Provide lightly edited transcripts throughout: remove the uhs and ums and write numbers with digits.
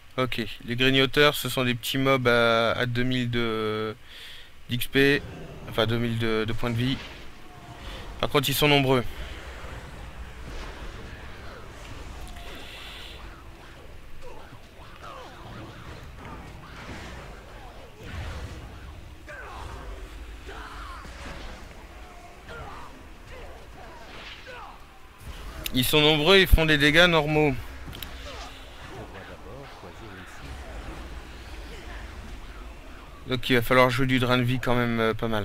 Ok, les grignoteurs, ce sont des petits mobs à 2000 d'XP, enfin 2000 de points de vie. Par contre, ils sont nombreux. Ils sont nombreux, ils font des dégâts normaux. Je dois d'abord choisir une cible. Donc il va falloir jouer du drain de vie quand même pas mal.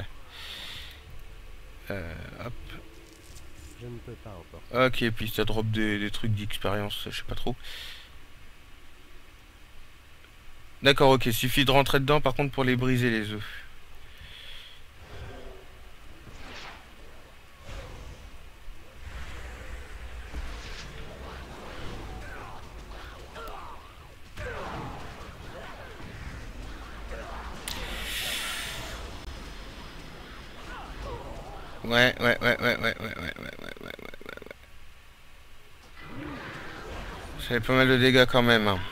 Hop. Je ne peux pas emporter Ok, tout. puis ça drop des trucs d'expérience, je sais pas trop. D'accord, ok, suffit de rentrer dedans par contre pour les briser les œufs. Ouais. Ça fait pas mal de dégâts quand même, hein.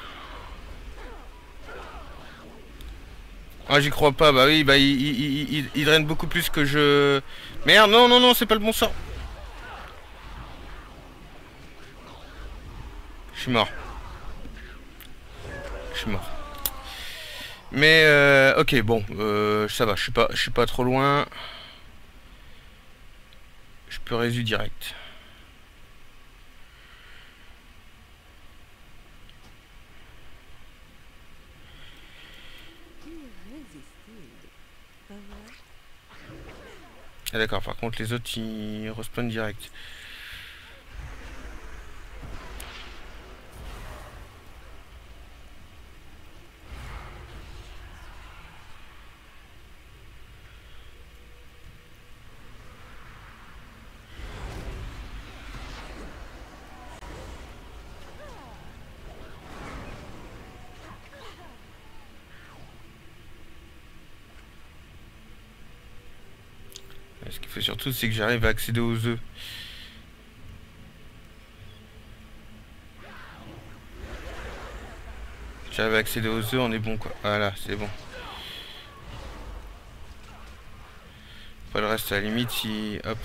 Ah, j'y crois pas, bah oui, bah il draine beaucoup plus que je... Merde, non, non, non, c'est pas le bon sort. Je suis mort. Je suis mort. Mais ok, bon, ça va, je suis pas trop loin. Je peux résu direct. Irrésistible. Pas vrai? Ah d'accord, par contre les autres ils respawnent direct. Ce qu'il faut surtout c'est que j'arrive à accéder aux œufs. J'arrive à accéder aux œufs, on est bon quoi. Voilà, c'est bon. Pas le reste à la limite si... Hop.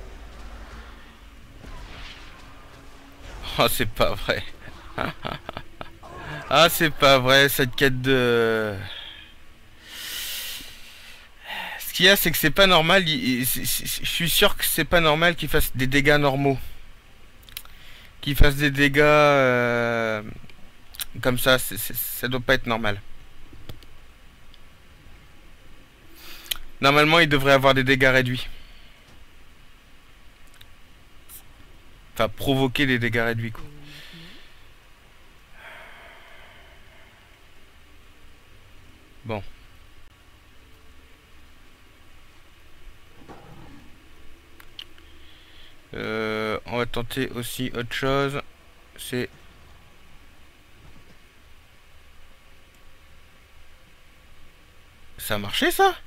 Oh c'est pas vrai. Ah c'est pas vrai cette quête de... Ce qu'il y a c'est que c'est pas normal. Je suis sûr que c'est pas normal qu'il fasse des dégâts normaux. Qu'il fasse des dégâts comme ça. Ça doit pas être normal. Normalement il devrait avoir des dégâts réduits. Enfin provoquer des dégâts réduits quoi. Et maintenant? Bon. On va tenter aussi autre chose. C'est... Ça a marché ça?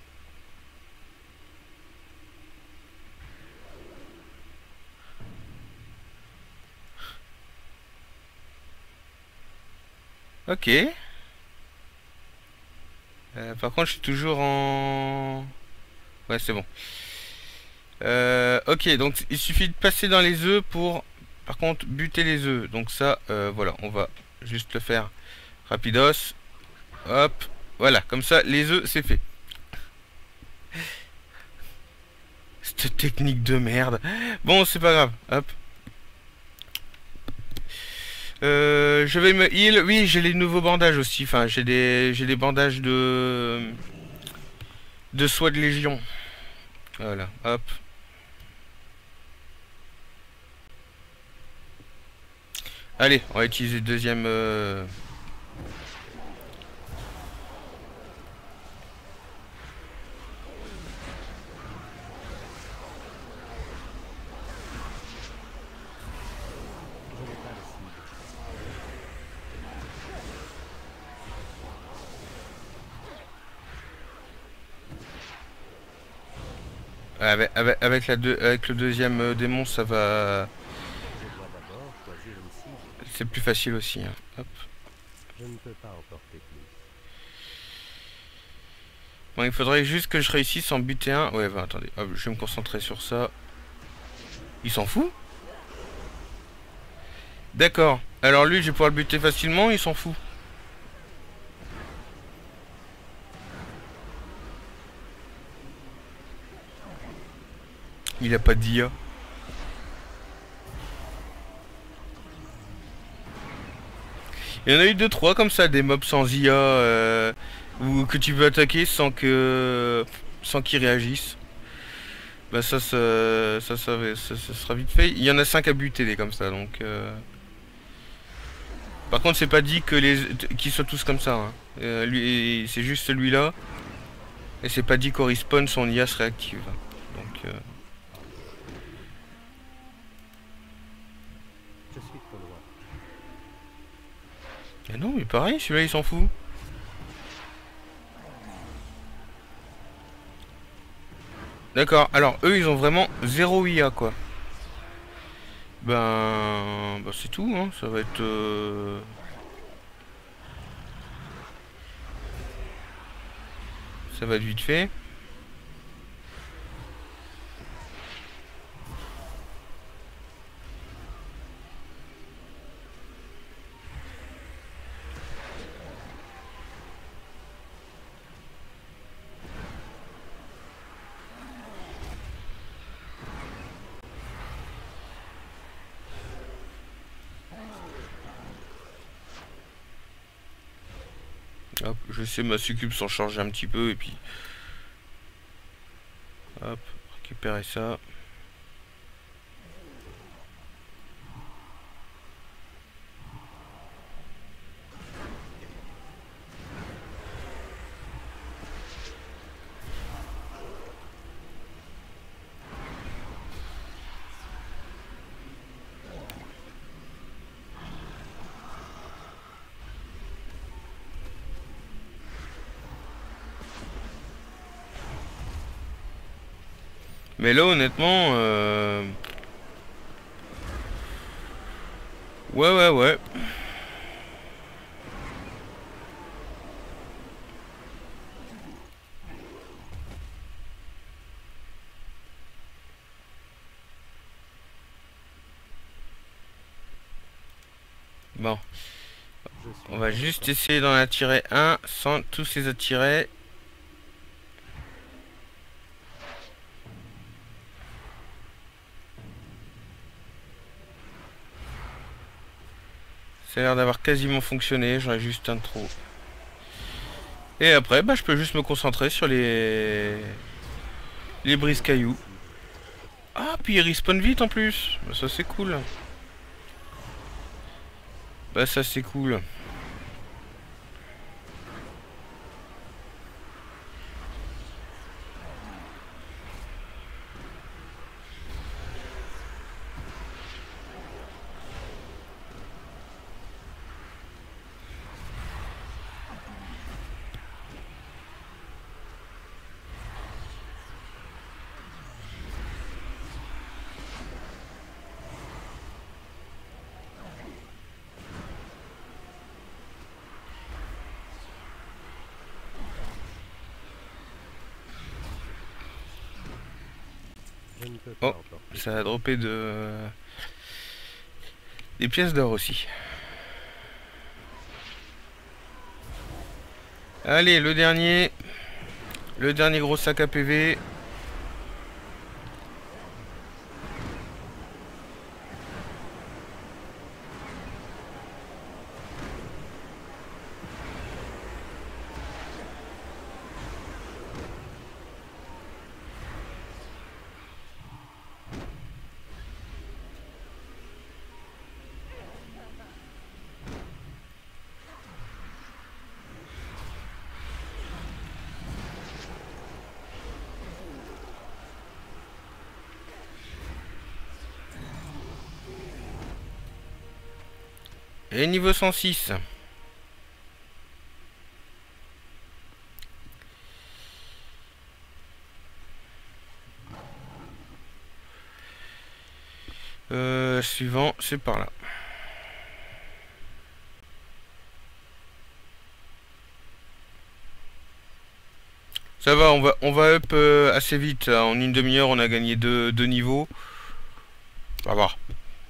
Ok. Par contre je suis toujours en... Ouais c'est bon. Ok donc il suffit de passer dans les œufs pour... Par contre buter les œufs. Donc ça voilà on va juste le faire rapidos. Hop. Voilà comme ça les œufs c'est fait. Cette technique de merde. Bon c'est pas grave. Hop. Je vais me heal. Oui, j'ai les nouveaux bandages aussi. Enfin, j'ai des bandages de soie de légion. Voilà, hop. Allez, on va utiliser le deuxième. Je n'ai pas de cible. Avec le deuxième démon, ça va. Je dois d'abord choisir une cible. C'est plus facile aussi, hein. Hop. Je ne peux pas en porter plus. Bon, il faudrait juste que je réussisse à en buter un. Ouais, bah attendez, hop, je vais me concentrer sur ça. Il s'en fout? D'accord. Alors lui, je vais pouvoir le buter facilement, il s'en fout. Il a pas d'IA. Il y en a eu 2-3 comme ça, des mobs sans IA, ou que tu peux attaquer sans qu'ils réagissent. Bah ça sera vite fait. Il y en a 5 à buter des comme ça, donc. Par contre, c'est pas dit que qu'ils soient tous comme ça. Hein. Lui, c'est juste celui-là, et c'est pas dit qu'au respawn son IA se réactive. Donc. Je suis trop loin. Mais non, mais pareil, celui-là il s'en fout. D'accord, alors eux ils ont vraiment 0 IA quoi. Bah c'est tout, hein. Ça va être... Ça va être vite fait. Hop, je sais ma succube s'en charger un petit peu et puis... Hop, récupérer ça. Mais là honnêtement... Ouais. Bon. Je suis On va trop juste fort. essayer d'en attirer un sans tous les attirer. Ça a l'air d'avoir quasiment fonctionné, j'en ai juste un de trop. Et après, bah, je peux juste me concentrer sur les brise-cailloux. Ah, puis ils respawn vite en plus. Bah, ça c'est cool. Bah ça c'est cool. Je ne peux pas Oh, en porter ça a droppé des pièces d'or aussi. Allez, le dernier. Le dernier gros sac à PV. Et niveau 106. Suivant, c'est par là. Ça va, on va up assez vite. En une demi-heure, on a gagné deux niveaux. On va voir.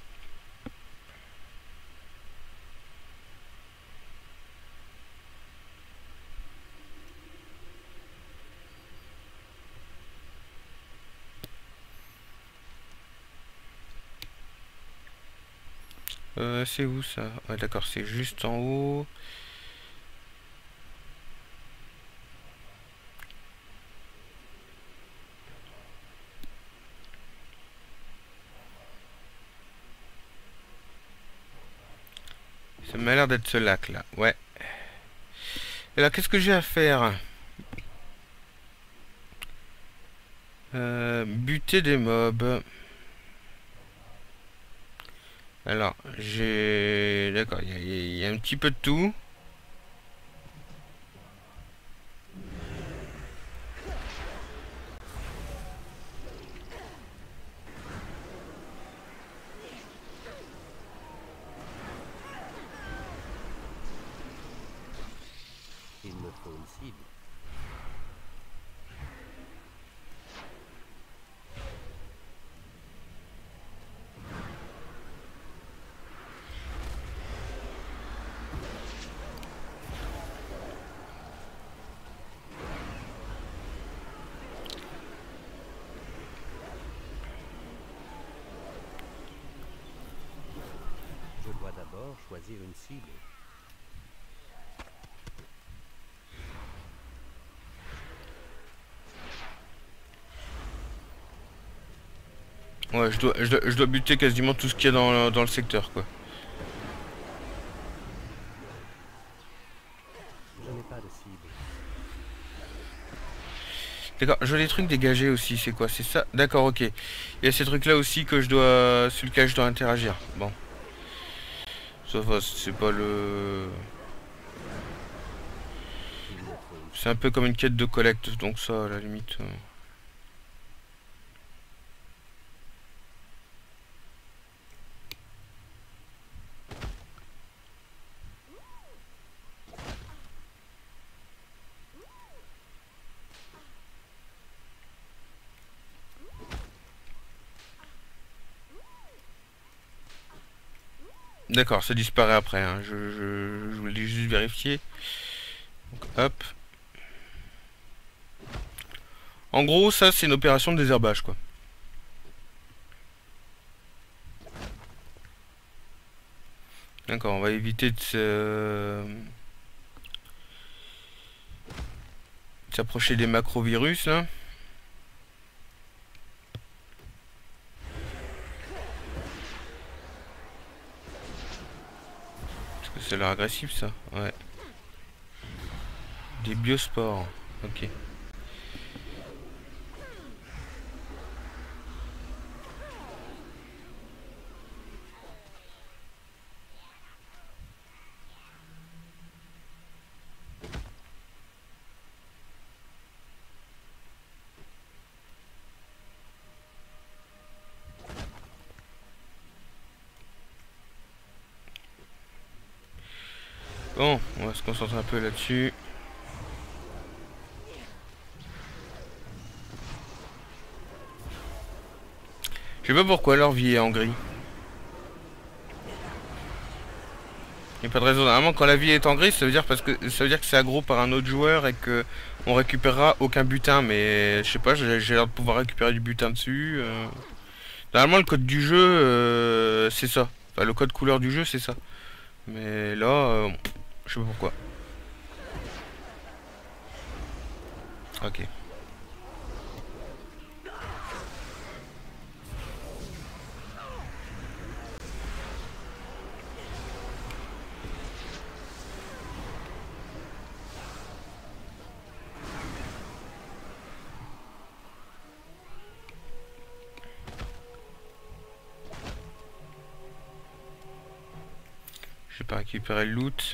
C'est où ça? Ouais, d'accord, c'est juste en haut. Ça m'a l'air d'être ce lac là. Ouais. Et là, qu'est-ce que j'ai à faire? Buter des mobs. Alors, j'ai... D'accord, il y a un petit peu de tout. Il me faut une cible. Je dois d'abord choisir une cible. Ouais, je dois buter quasiment tout ce qu'il y a dans le secteur, quoi. Je n'ai pas de cible. D'accord, je vois des trucs dégagés aussi, c'est quoi? C'est ça? D'accord, ok. Il y a ces trucs-là aussi que je dois... sur lesquels je dois interagir. Bon. Ça va, c'est pas le... Il me faut une C'est un peu comme une quête de collecte, donc ça, à la limite... D'accord, ça disparaît après, hein. Je voulais juste vérifier. Donc, hop. En gros, ça, c'est une opération de désherbage, quoi. D'accord, on va éviter de s'approcher des macrovirus, là. Parce que ça a l'air agressif, ça. Ouais. Des biospores. Ok. Bon, on va se concentrer un peu là-dessus. Je sais pas pourquoi leur vie est en gris. Il n'y a pas de raison. Normalement, quand la vie est en gris, ça veut dire ça veut dire que c'est aggro par un autre joueur et que on récupérera aucun butin. Mais je sais pas, j'ai l'air de pouvoir récupérer du butin dessus. Normalement, le code du jeu, c'est ça. Enfin, le code couleur du jeu, c'est ça. Mais là, je sais pas pourquoi. Ok. Je vais pas récupérer le loot.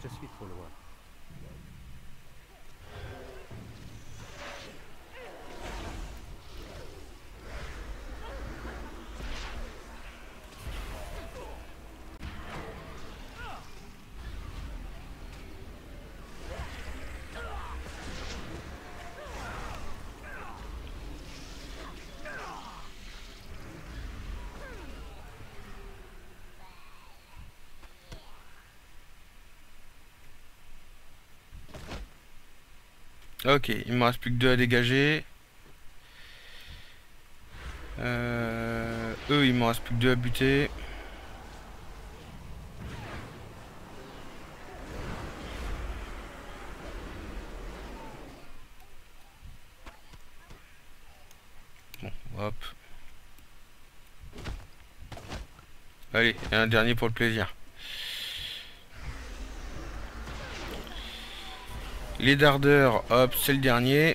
Je suis trop loin. Ok, il me reste plus que 2 à dégager. Eux, il me reste plus que 2 à buter. Bon, hop. Allez, et un dernier pour le plaisir. Les dardeurs, hop, c'est le dernier.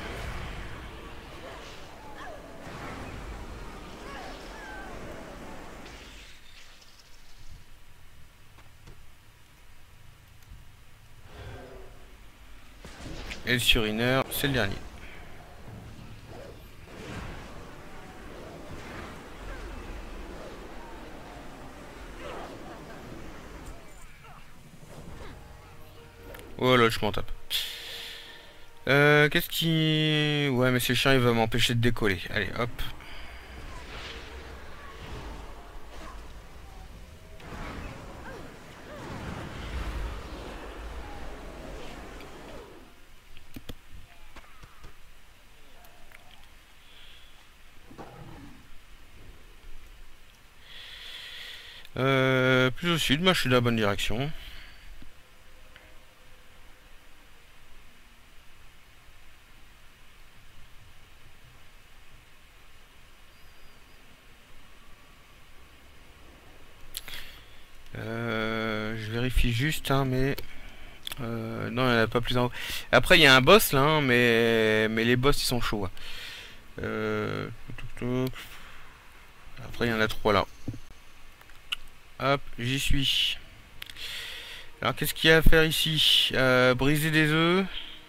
Et le surineur, c'est le dernier. Oh là, je m'en tape. Qu'est-ce qui... Ouais, mais ce chien, il va m'empêcher de décoller. Allez, hop. Plus au sud, moi je suis dans la bonne direction. Je vérifie juste, hein, mais... non, il n'y en a pas plus en haut. Après, il y a un boss là, hein, mais les boss ils sont chauds, hein. Toc, toc. Après, il y en a 3 là. Hop, j'y suis. Alors, qu'est-ce qu'il y a à faire ici? Briser des œufs.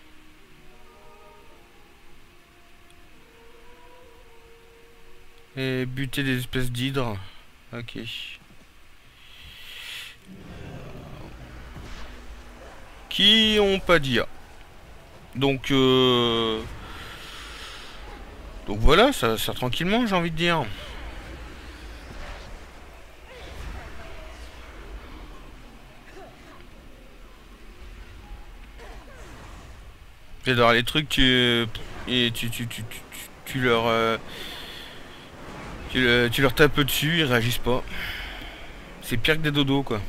Et buter des espèces d'hydres. Ok. Qui ont pas d'IA. Donc, donc voilà, ça sert tranquillement, j'ai envie de dire. J'adore les trucs, et tu leur, tu leur tapes dessus, ils réagissent pas. C'est pire que des dodos, quoi.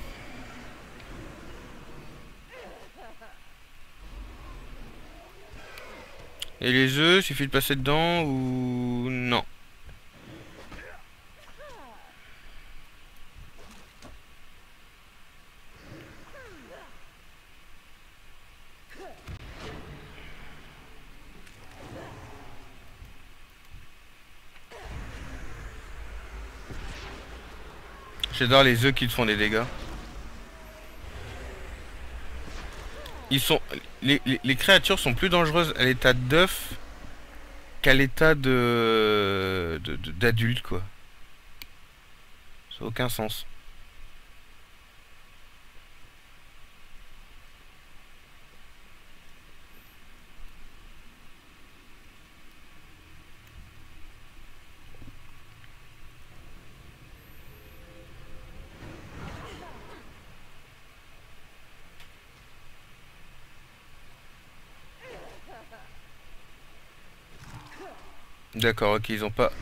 Et les œufs, suffit de passer dedans ou non? J'adore les œufs qui te font des dégâts. Ils sont, les créatures sont plus dangereuses à l'état d'œuf qu'à l'état d'adulte, quoi. Ça n'a aucun sens. D'accord, ok, ils ont pas...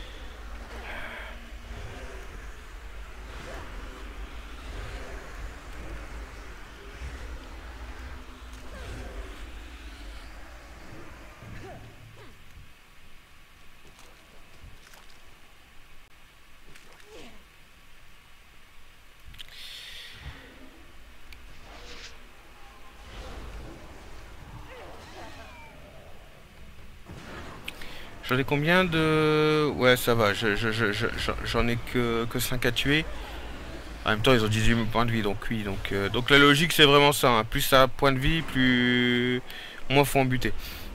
J'en ai combien de... Ouais, ça va, j'en ai que 5 à tuer. En même temps, ils ont 18 000 points de vie, donc oui. Donc la logique, c'est vraiment ça, hein. Plus ça a point de vie, plus... moins faut en buter.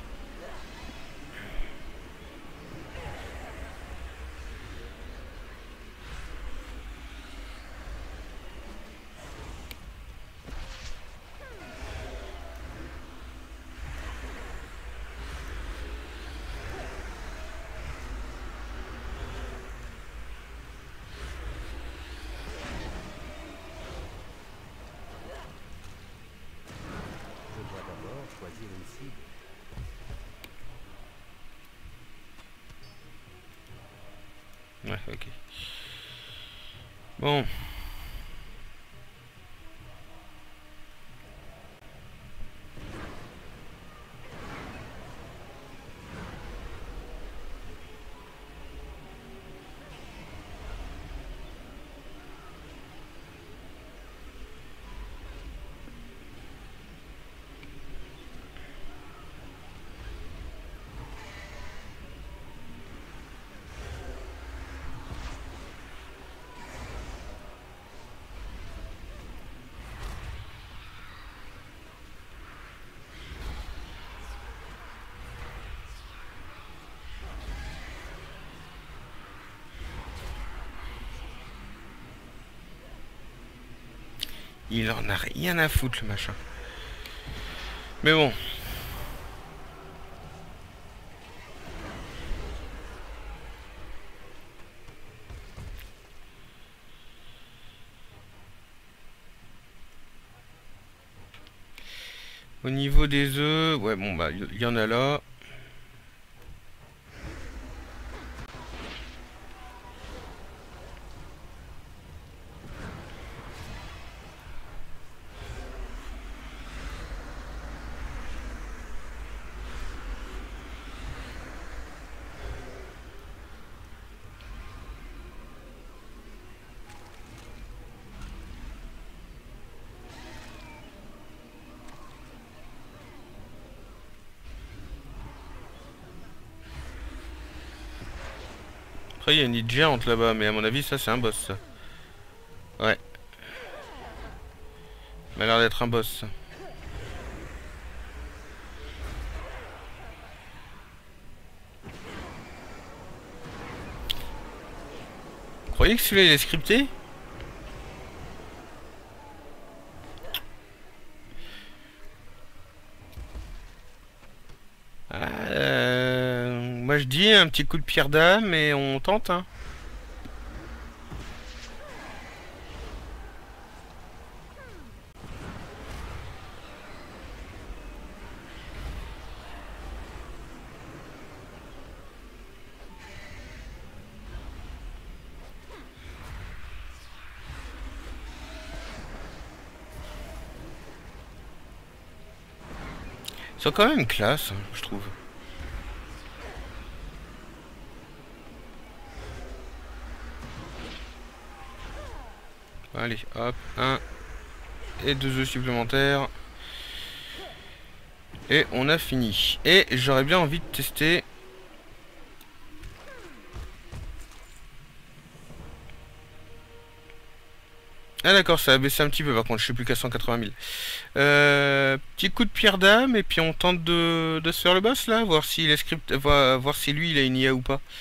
Je dois d'abord choisir une cible. Ouais, ok. Bon. Il en a rien à foutre, le machin. Mais bon. Au niveau des œufs, ouais, bon, bah, il y en a là. Après, il y a une île géante là-bas, mais à mon avis, ça, c'est un boss, ça. Ouais. Ça m'a l'air d'être un boss, ça. Vous croyez que celui-là, il est scripté? Moi, je dis un petit coup de pierre d'âme et on tente, hein. Ils sont quand même classe, hein, je trouve. Allez, hop, un et 2 œufs supplémentaires. Et on a fini. Et j'aurais bien envie de tester. Ah d'accord, ça a baissé un petit peu par contre, je suis plus qu'à 180 000. Petit coup de pierre d'âme et puis on tente de se faire le boss là, voir s'il est script, voir si lui il a une IA ou pas.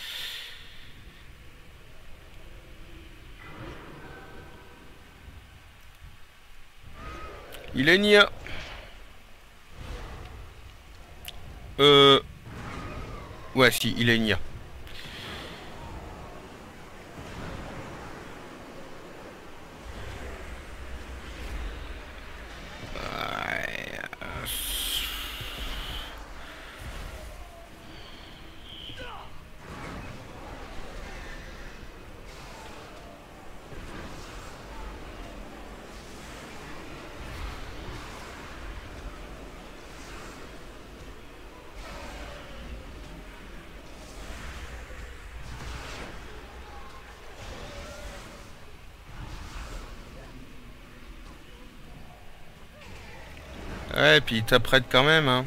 Il a une IA. Ouais si, il a une IA. Ouais, et puis il t'apprête quand même, hein.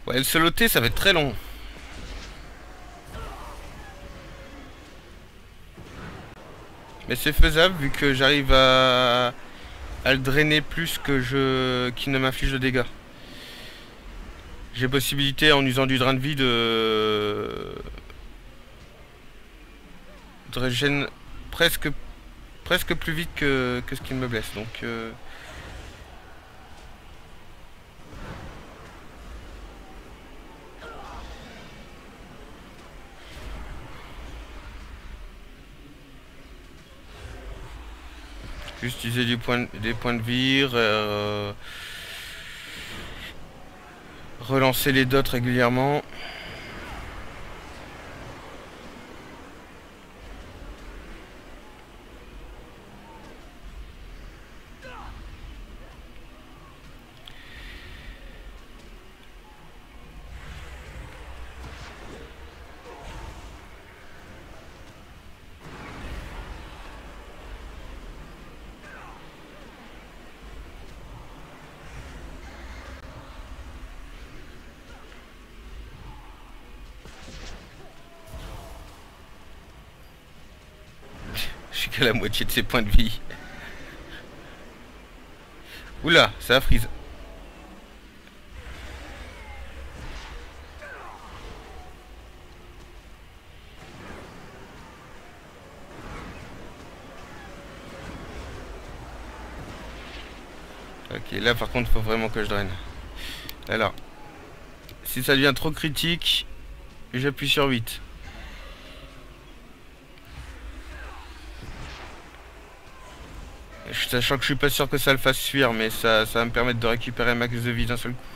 Ouais, le soloté, ça va être très long. Mais c'est faisable vu que j'arrive à le drainer plus que qu'il ne m'inflige de dégâts. J'ai possibilité en usant du drain de vie de régène presque plus vite que ce qu'il me blesse. Donc juste utiliser des points de vie, relancer les dots régulièrement. Je suis qu'à la moitié de ses points de vie. Oula, ça a freeze. Ok, là par contre, il faut vraiment que je draine. Alors, si ça devient trop critique, j'appuie sur 8. Sachant que je suis pas sûr que ça le fasse fuir, mais ça va me permettre de récupérer un max de vie d'un seul coup.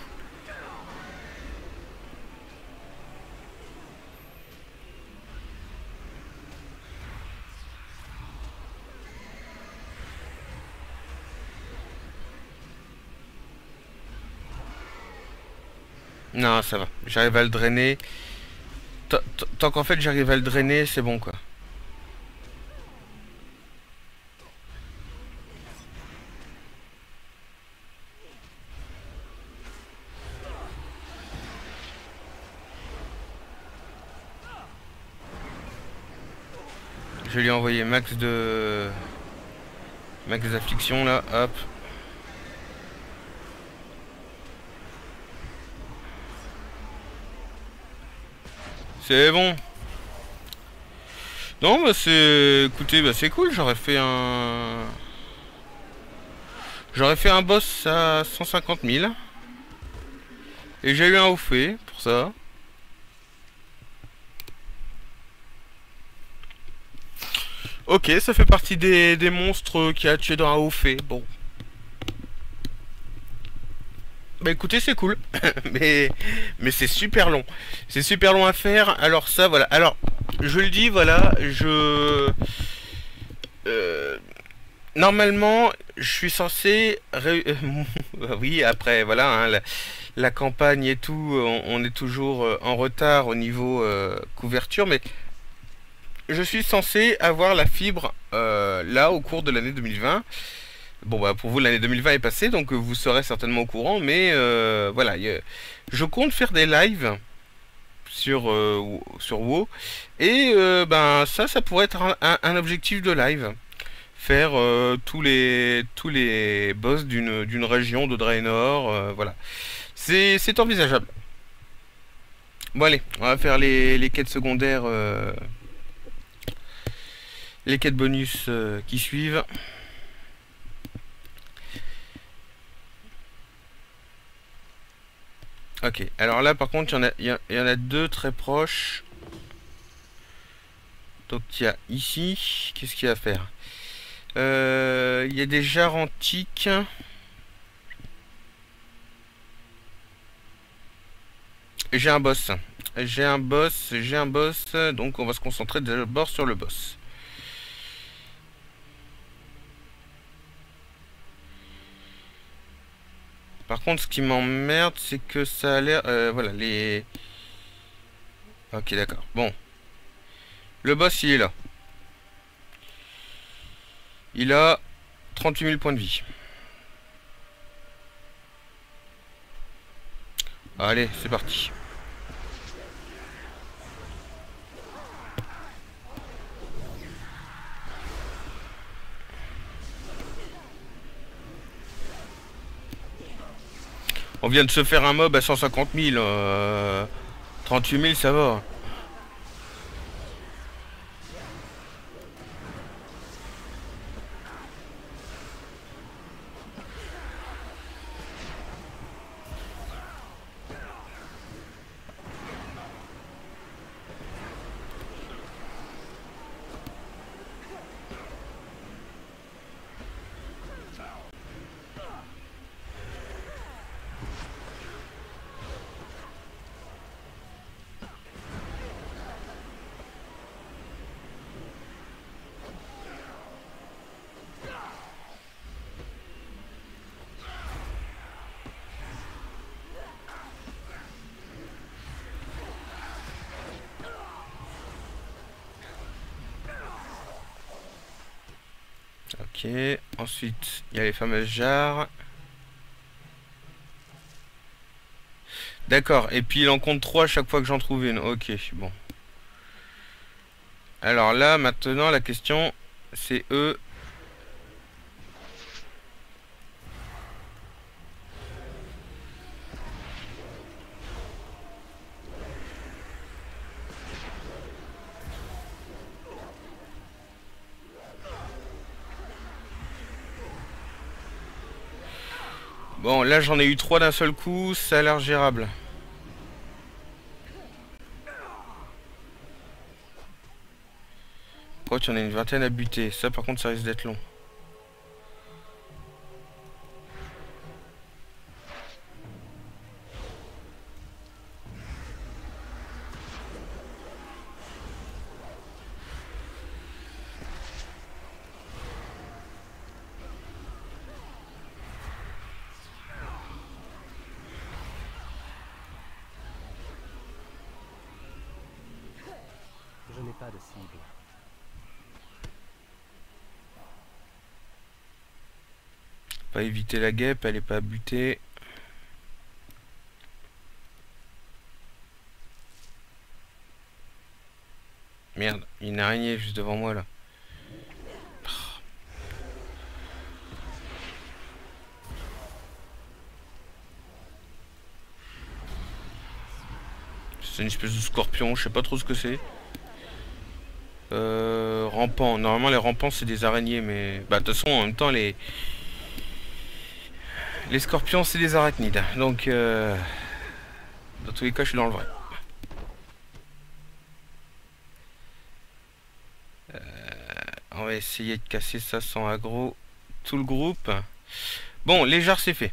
Non, ça va. J'arrive à le drainer. Tant qu'en fait j'arrive à le drainer, c'est bon quoi. Je lui ai envoyé max d'affliction là, hop. C'est bon. Non, bah c'est... Écoutez, bah c'est cool, J'aurais fait un boss à 150 000. Et j'ai eu un haut fait pour ça. Ok, ça fait partie des monstres qui a tué dans un haut fait. Bon. Bah écoutez, c'est cool. mais c'est super long. C'est super long à faire. Alors ça, voilà. Alors, je le dis, voilà. Normalement, je suis censé... oui, après, voilà. Hein, la campagne et tout, on est toujours en retard au niveau couverture. Mais je suis censé avoir la fibre là au cours de l'année 2020. Bon bah pour vous l'année 2020 est passée donc vous serez certainement au courant mais voilà je compte faire des lives sur WoW et ben ça pourrait être un objectif de live faire tous les boss d'une région de Draenor voilà c'est envisageable. Bon allez on va faire les quêtes secondaires les quêtes bonus qui suivent. Ok, alors là par contre il y en a deux très proches. Donc il y a ici, qu'est-ce qu'il y a à faire? Il y a des jarres antiques. J'ai un boss. J'ai un boss, donc on va se concentrer d'abord sur le boss. Par contre, ce qui m'emmerde, c'est que ça a l'air... voilà, les... Ok, d'accord. Bon. Le boss, il est là. Il a 38 000 points de vie. Allez, c'est parti. On vient de se faire un mob à 150 000. 38 000, ça va. Ok, ensuite il y a les fameuses jarres. D'accord, et puis il en compte 3 à chaque fois que j'en trouve une. Ok, bon. Alors là, maintenant, la question, c'est eux. Bon, là j'en ai eu 3 d'un seul coup, ça a l'air gérable. Pourquoi tu en as une vingtaine à buter? Ça par contre ça risque d'être long. Je n'ai pas de cible. Pas éviter la guêpe, elle est pas butée. Merde, il y a une araignée juste devant moi là. C'est une espèce de scorpion, je sais pas trop ce que c'est. Rampant. Normalement les rampants c'est des araignées, mais bah de toute façon en même temps les scorpions c'est des arachnides. Donc dans tous les cas je suis dans le vrai. On va essayer de casser ça sans aggro tout le groupe. Bon, les jarres c'est fait.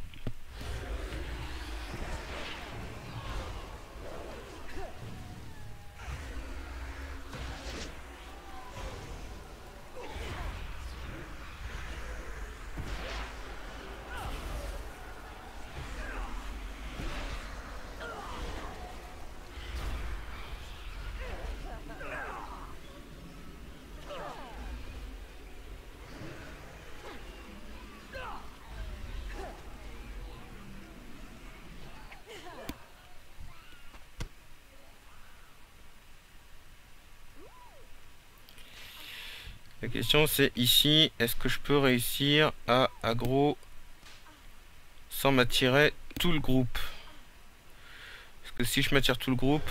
La question c'est ici, est-ce que je peux réussir à aggro sans m'attirer tout le groupe? Parce que si je m'attire tout le groupe...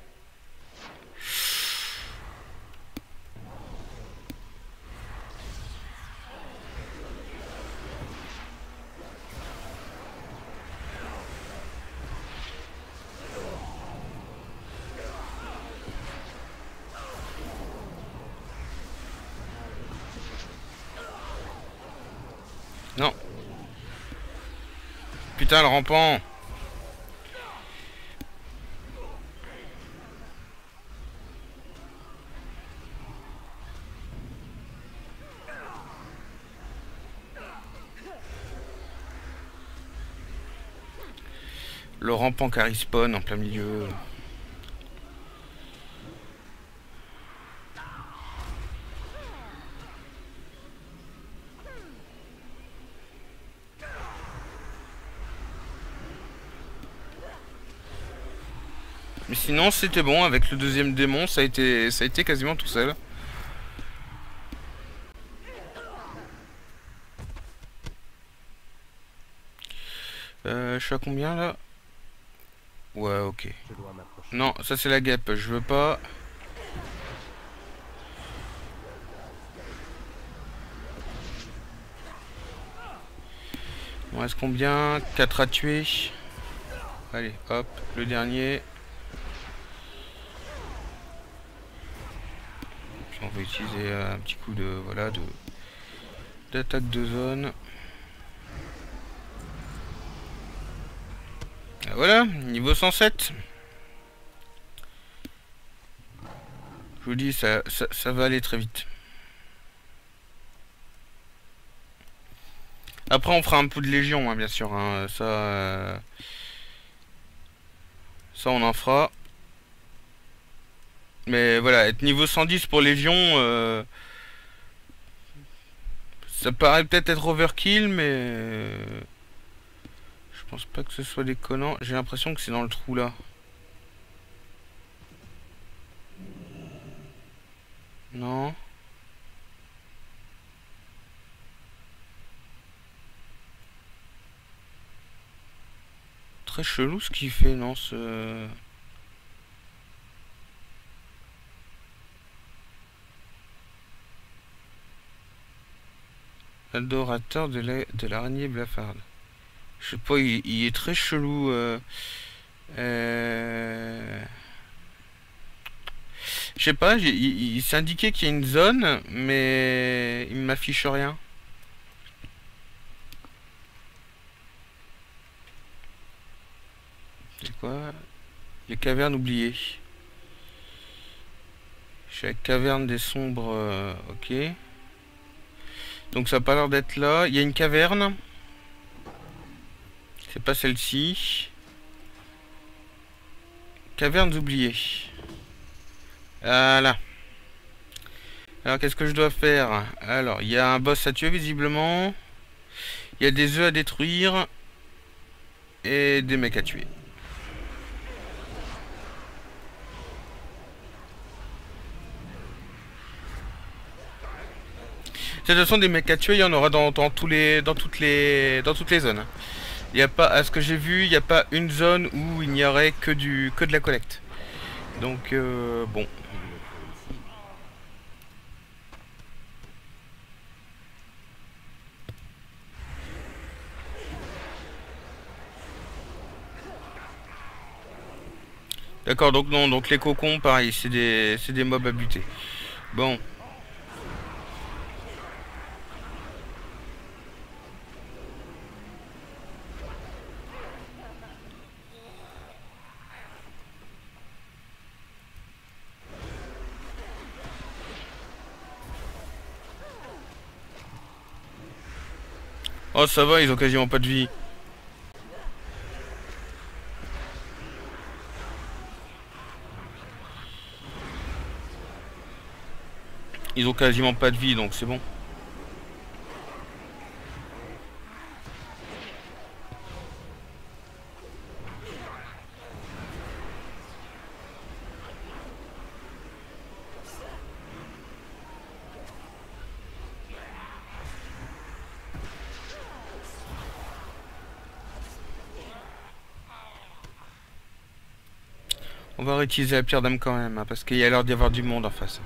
Non. Putain, le rampant. Le rampant qui respawn en plein milieu. Mais sinon, c'était bon. Avec le deuxième démon, ça a été quasiment tout seul. Je suis à combien là? Ouais, ok. Je dois m'approcher. Non, ça c'est la guêpe. Je veux pas. Il me reste combien? 4 à tuer. Allez, hop, le dernier. Puis on va utiliser un petit coup de voilà de d'attaque de zone. Et voilà, niveau 107. Je vous dis, ça va aller très vite. Après, on fera un peu de légion, hein, bien sûr. Hein. Ça, on en fera. Mais voilà, être niveau 110 pour légion, ça paraît peut-être être overkill, mais je pense pas que ce soit déconnant. J'ai l'impression que c'est dans le trou là. Non. Très chelou ce qu'il fait, non, ce... Adorateur de l'araignée blafarde. Je sais pas, il est très chelou. Je sais pas, il s'est indiqué qu'il y a une zone, mais il m'affiche rien. C'est quoi? Les cavernes oubliées. Je suis à la caverne des sombres. Ok. Donc ça n'a pas l'air d'être là. Il y a une caverne. C'est pas celle-ci. Cavernes oubliées. Voilà. Alors qu'est-ce que je dois faire? Alors, il y a un boss à tuer visiblement. Il y a des œufs à détruire. Et des mecs à tuer. De toute façon, des mecs à tuer, il y en aura dans toutes les zones. Il y a pas, à ce que j'ai vu, il n'y a pas une zone où il n'y aurait que de la collecte. Donc bon. Il me faut ici. D'accord, donc non, donc les cocons, pareil, c'est des mobs à buter. Bon. Oh ça va, ils ont quasiment pas de vie. Ils ont quasiment pas de vie, donc c'est bon. On va réutiliser la pierre d'âme quand même, hein, parce qu'il y a l'air d'y avoir du monde en face.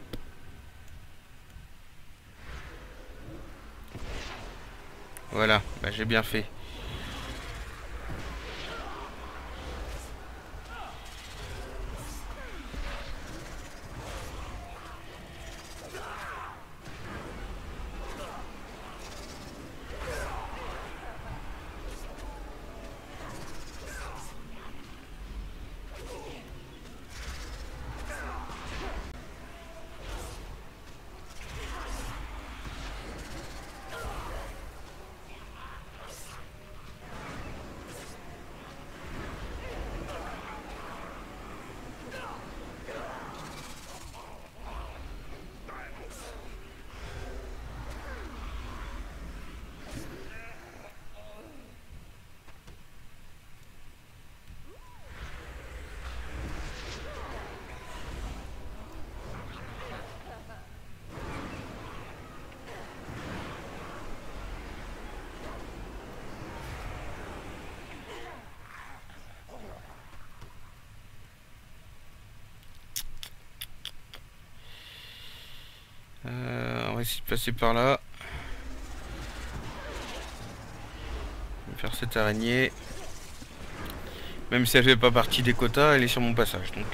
Voilà, bah, j'ai bien fait. On va essayer de passer par là. On va faire cette araignée. Même si elle fait pas partie des quotas, elle est sur mon passage. Donc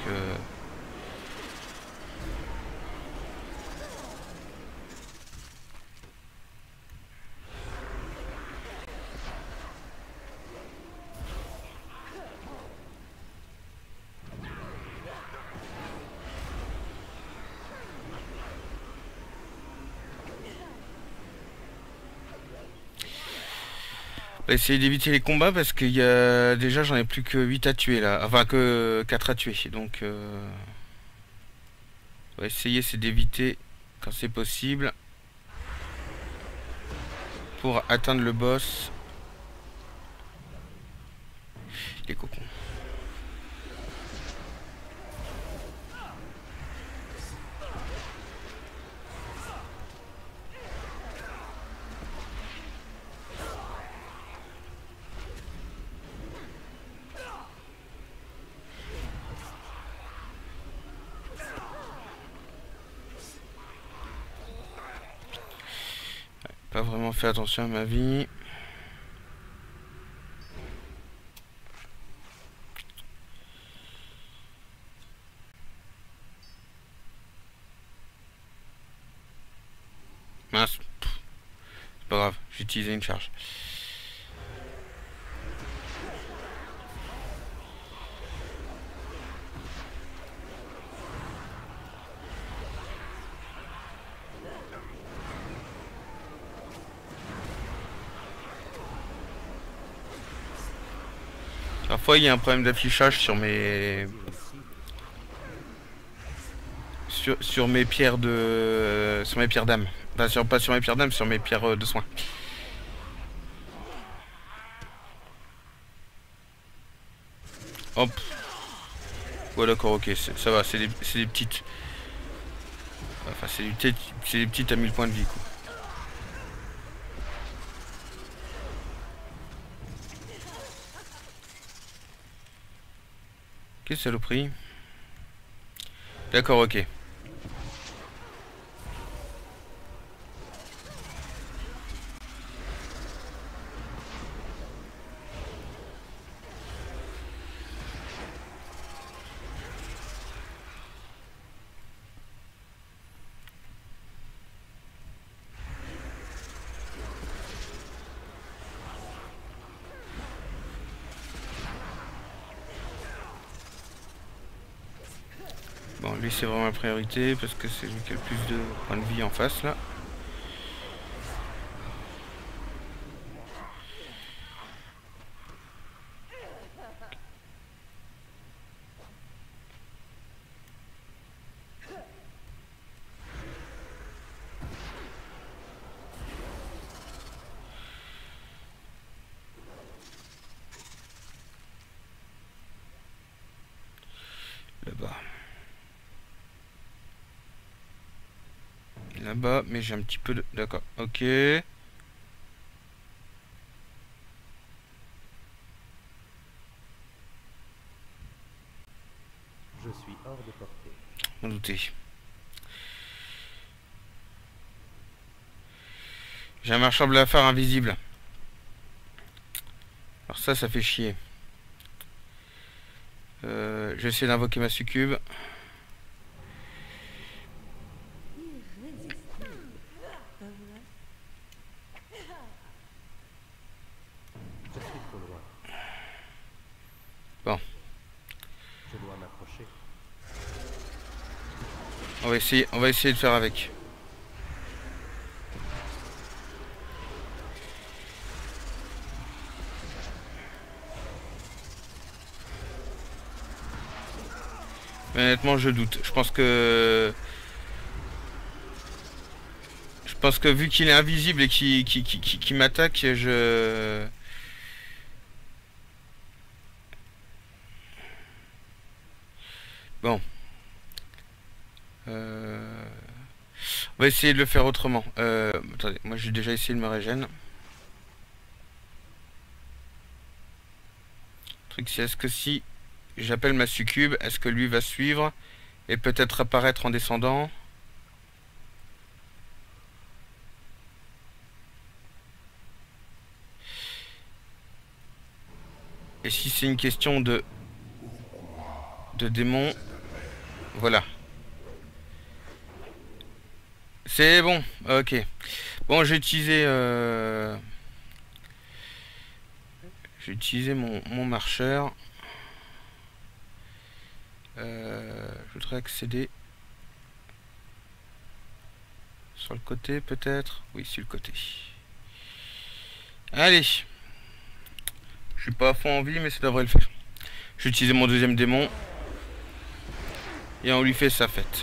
on va essayer d'éviter les combats parce qu'il y a déjà j'en ai plus que 8 à tuer là. Enfin que 4 à tuer. Donc on va essayer c'est d'éviter quand c'est possible. Pour atteindre le boss. Les cocons. Pas vraiment fait attention à ma vie. Mince. C'est pas grave, j'ai utilisé une charge. Parfois il y a un problème d'affichage sur mes sur mes pierres de sur mes pierres d'âme. Enfin, pas sur mes pierres d'âme, sur mes pierres de soins. Hop. Ouais d'accord, ok, ça va, c'est des petites. Enfin c'est des petites à 1000 points de vie quoi. Quelle saloperie. D'accord, ok. Bon, lui c'est vraiment la priorité parce que c'est lui qui a le plus de points de vie en face là. Là-bas. Là-bas, mais j'ai un petit peu de... D'accord, ok. Je suis hors de portée. m'en doutais. J'ai un marchand blafard invisible. Alors ça fait chier. Je vais essayer d'invoquer ma succube. Irrésistible. Pas vrai? Je suis trop loin. Bon. Je dois m'approcher. On va essayer de faire avec. Mais honnêtement, je doute. Je pense que vu qu'il est invisible et qu'il m'attaque, je... Bon. On va essayer de le faire autrement. Attendez, moi j'ai déjà essayé de me régénérer. Le truc c'est est-ce que si j'appelle ma succube, est-ce que lui va suivre et peut-être apparaître en descendant? Et si c'est une question de démon, voilà. C'est bon, ok. Bon, j'ai utilisé mon marcheur. Je voudrais accéder sur le côté peut-être. Oui, sur le côté. Allez. Je suis pas à fond en vie, mais ça devrait le faire. J'ai utilisé mon deuxième démon. Et on lui fait sa fête.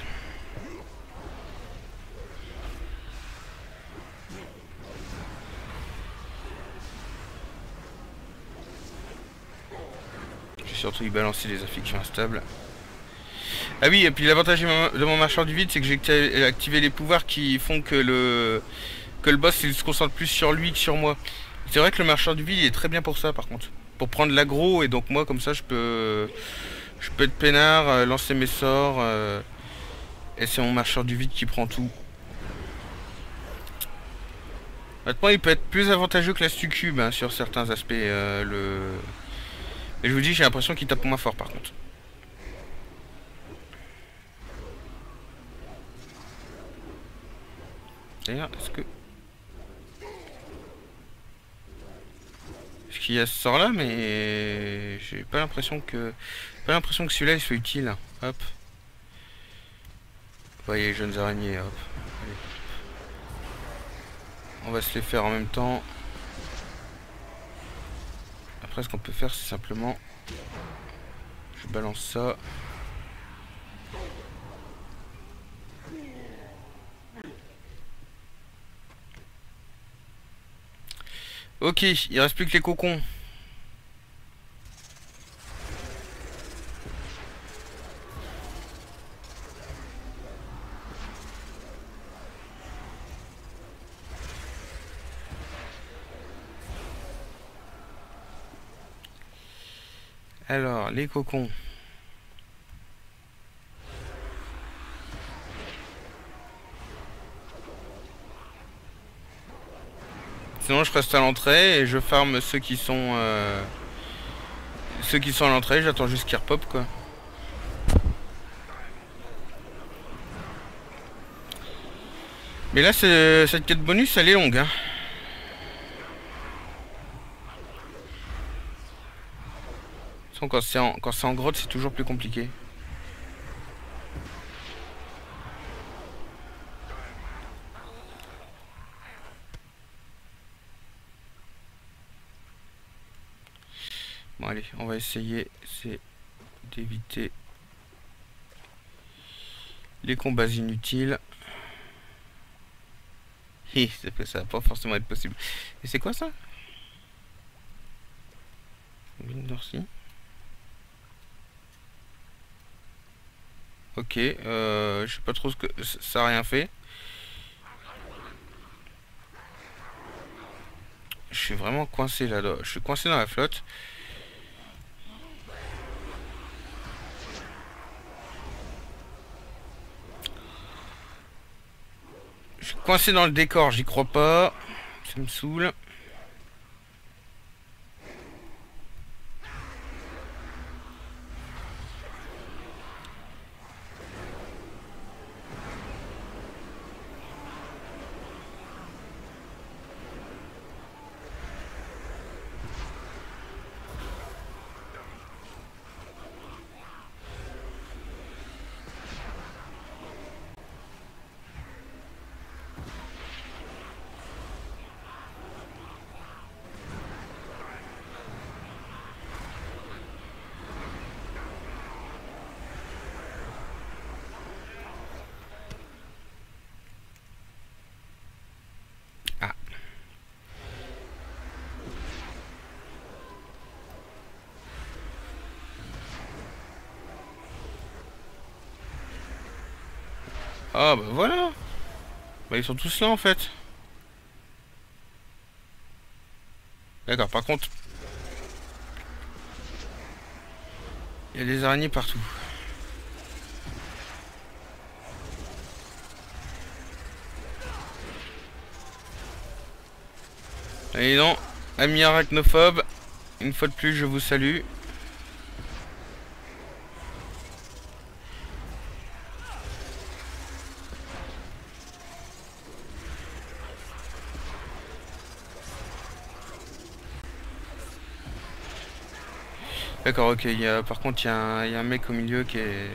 Je vais surtout lui balancer les afflictions instables. Ah oui, et puis l'avantage de mon marcheur du vide, c'est que j'ai activé les pouvoirs qui font que le boss il se concentre plus sur lui que sur moi. C'est vrai que le marcheur du vide il est très bien pour ça par contre. Pour prendre l'aggro, et donc moi comme ça je peux être peinard, lancer mes sorts, et c'est mon marcheur du vide qui prend tout. Maintenant il peut être plus avantageux que la succube hein, sur certains aspects. Mais je vous dis, j'ai l'impression qu'il tape moins fort par contre. D'ailleurs, est-ce qu'il y a ce sort là, mais j'ai pas l'impression que celui-là il soit utile. Hop. Vous voyez les jeunes araignées, hop. Allez. On va se les faire en même temps. Après ce qu'on peut faire c'est simplement je balance ça. Ok, il reste plus que les cocons. Alors, les cocons. Sinon je reste à l'entrée et je farme ceux qui sont à l'entrée, j'attends juste qu'ils repop quoi. Mais là cette quête bonus elle est longue hein. Quand c'est en grotte c'est toujours plus compliqué. Bon allez, on va essayer d'éviter les combats inutiles. Et ça va pas forcément être possible. Et c'est quoi ça? Dorcy. Ok, je sais pas trop ce que ça a rien fait. Je suis vraiment coincé là. Je suis coincé dans la flotte. Je suis coincé dans le décor, j'y crois pas. Ça me saoule. Ah bah voilà. Bah ils sont tous là en fait. D'accord, par contre il y a des araignées partout. Allez non, ami arachnophobe. Une fois de plus, je vous salue. D'accord, ok. Par contre, il y a un mec au milieu qui est...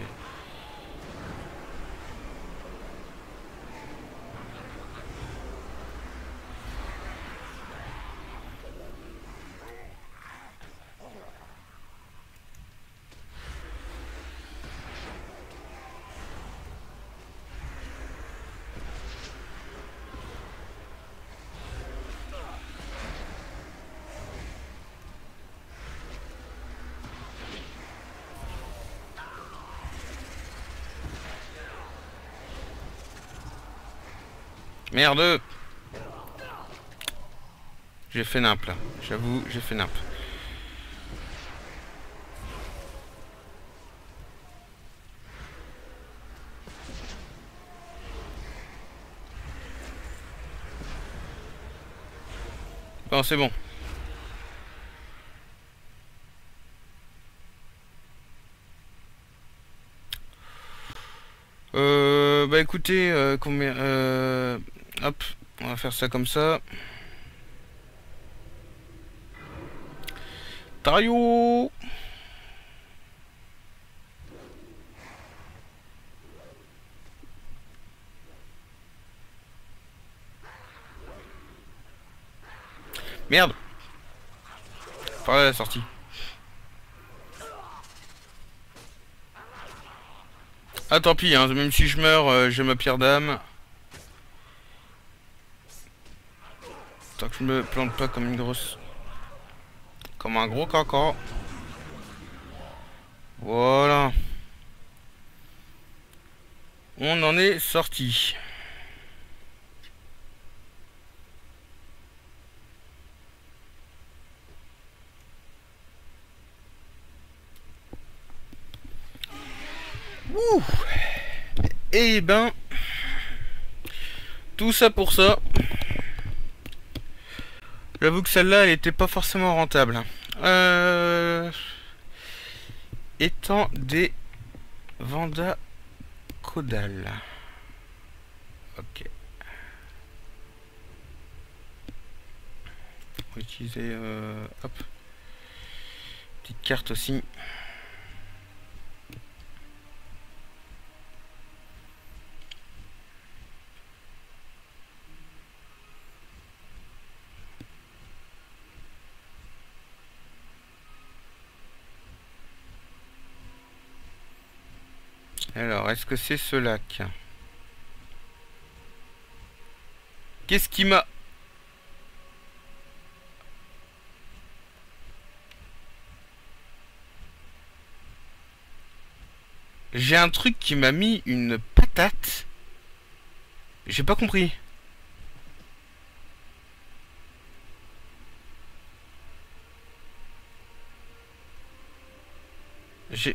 Merde! J'ai fait nimp là. J'avoue, j'ai fait nimp. Bon, c'est bon. Bah écoutez, combien... hop, on va faire ça comme ça. Tario! Merde! Par là la sortie. Ah tant pis, hein, même si je meurs, j'ai ma pierre d'âme. Tant que je me plante pas comme une grosse... Comme un gros caca. Voilà. On en est sorti. Ouh. Eh ben... Tout ça pour ça. J'avoue que celle-là, elle était pas forcément rentable. Étant des Vanda caudales. Ok. On va utiliser... hop. Petite carte aussi. Alors, est-ce que c'est ce lac? Qu'est-ce qui m'a... J'ai un truc qui m'a mis une patate. J'ai pas compris. J'ai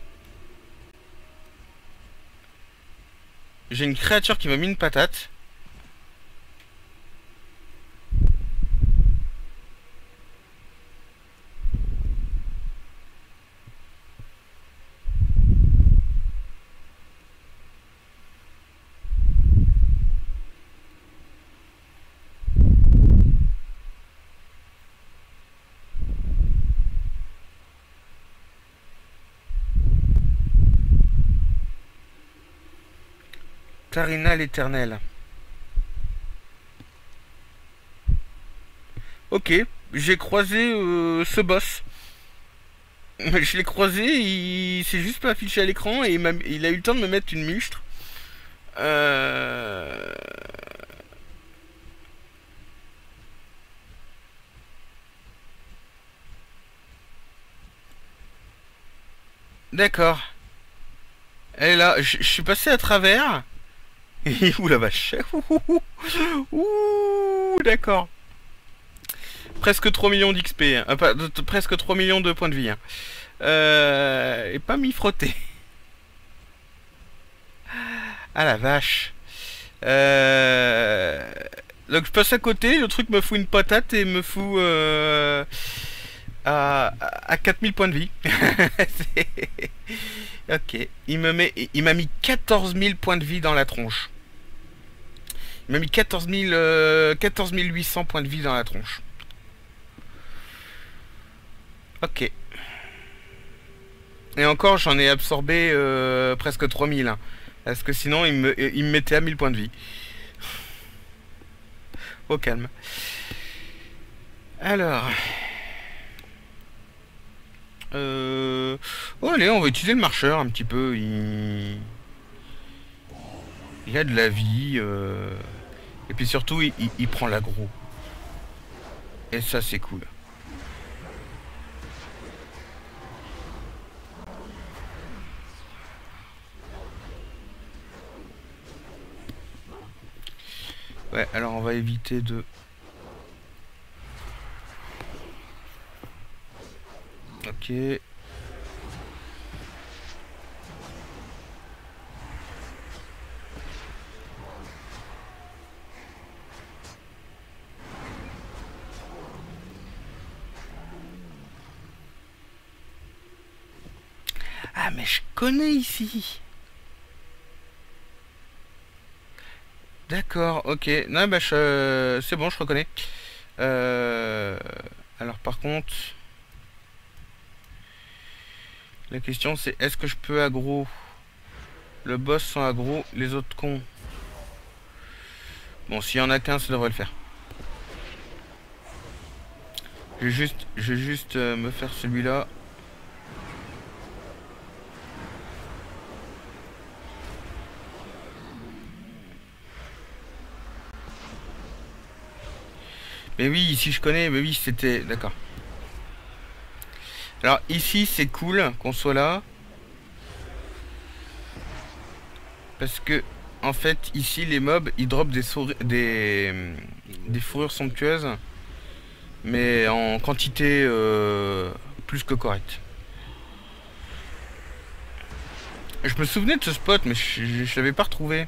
une créature qui m'a mis une patate. Tarina l'éternelle. Ok, j'ai croisé ce boss. Je l'ai croisé, il s'est juste pas affiché à l'écran et il a eu le temps de me mettre une mustre. D'accord. Elle est là, je suis passé à travers. Ouh la vache. Ouh, d'accord. Presque 3 millions d'XP. Hein. Presque 3 millions de points de vie. Hein. Et pas m'y frotter. Ah la vache. Donc je passe à côté, le truc me fout une patate et me fout... à 4000 points de vie. Ok. Il m'a mis 14 000 points de vie dans la tronche. Il m'a mis 14 800 points de vie dans la tronche. Ok. Et encore, j'en ai absorbé presque 3000. Hein, parce que sinon, il me mettait à 1000 points de vie. Au calme. Alors... Oh, allez, on va utiliser le marcheur un petit peu. Il a de la vie. Et puis surtout, il prend l'aggro. Et ça, c'est cool. Ouais, alors on va éviter de... Ok. Ah, mais je connais ici. D'accord, ok. Non, bah, c'est bon, je reconnais. Alors, par contre... La question, c'est est-ce que je peux aggro le boss sans aggro les autres cons? Bon, s'il y en a qu'un, ça devrait le faire. Je vais juste me faire celui-là. Mais oui, ici je connais, mais oui, c'était... D'accord. Alors ici, c'est cool qu'on soit là. Parce que, en fait, ici, les mobs, ils dropent des fourrures somptueuses. Mais en quantité plus que correcte. Je me souvenais de ce spot, mais je l'avais pas retrouvé.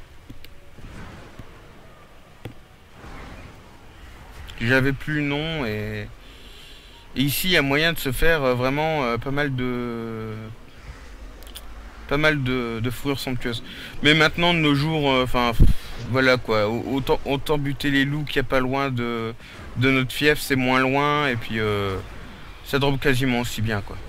J'avais plus le nom et ici il y a moyen de se faire vraiment pas mal de fourrures somptueuses. Mais maintenant de nos jours, enfin voilà quoi, autant buter les loups qu'il n'y a pas loin de notre fief, c'est moins loin et puis ça drop quasiment aussi bien quoi.